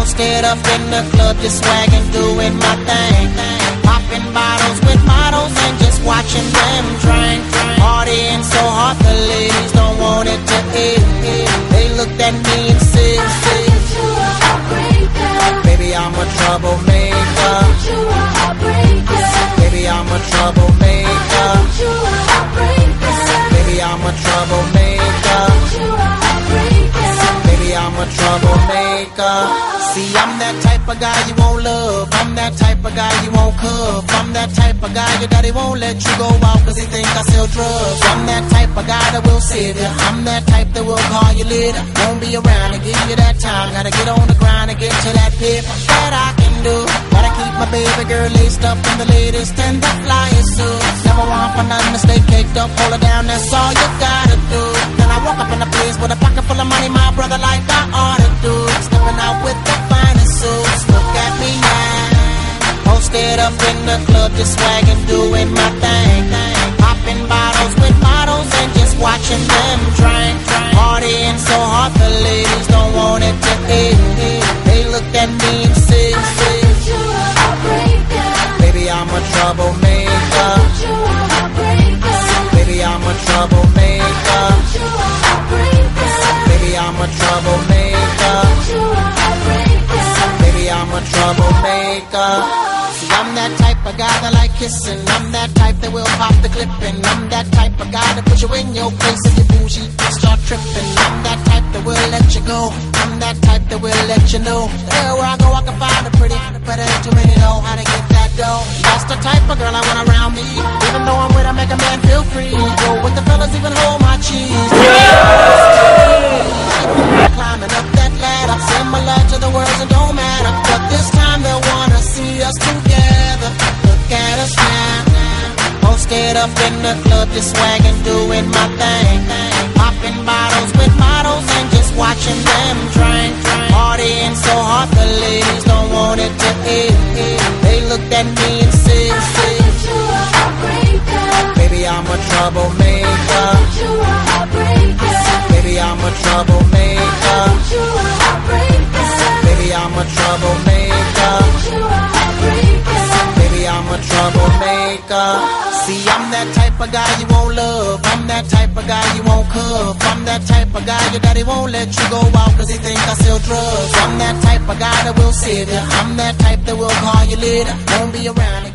Posted up in the club, just swagging, doing my thing. Popping bottles with models and just watching them drink. Partying so hard, the ladies don't want it to end. They looked at me and said, baby, I'm a troublemaker. Baby, I'm a troublemaker. Baby, I'm a troublemaker. Baby, I'm a troublemaker. See, I'm that type of guy you won't love. I'm that type of guy you won't cuff. I'm that type of guy your daddy won't let you go out cause he think I sell drugs. I'm that type of guy that will save you. I'm that type that will call you later. Won't be around to give you that time. Gotta get on the grind and get to that paper that I can do. Gotta keep my baby girl laced up in the latest and the flyest suits. Never want for nothing to stay caked up. Hold her down, that's all you gotta do. Then I walk up in the place with a pocket full of money, my brother, like I ought to do. Stepping out with the finest suits. Look at me now. Posted up in the club, just swagging, doing my thing. Popping bottles with models and just watching them drink. Partying so hard, the ladies don't want it to end. They looked at me and said, baby, I'm a troublemaker. Baby, I'm a troublemaker. Baby, I'm a troublemaker. Baby, I'm a troublemaker. See, I'm that type of guy that like kissing. I'm that type that will pop the clipping. I'm that type of guy that put you in your place if you bougie and start tripping. I'm that type that will let you go. I'm that type that will let you know that where I go I can find a pretty, but it ain't too many know how to get that dough. That's the type of girl I want around me. Even though I'm with her, make a man feel free. Go with the fellas, even hold my cheese. Climbing up that ladder, similar to the words that don't matter, but this time they wanna see us together. Look at us now. Posted up in the club, just swagging, doing my thing. Popping bottles with models and just watching them drink. Partying so hard, the ladies don't want it to end. They looked at me and said, baby, I'm a troublemaker. Baby, I'm a troublemaker. Baby, I'm a troublemaker. Baby, I'm a troublemaker. See, I'm that type of guy you won't love. I'm that type of guy you won't cuff. I'm that type of guy your daddy won't let you go out cause he think I sell drugs. I'm that type of guy that will save you. I'm that type that will call you later. Won't be around again.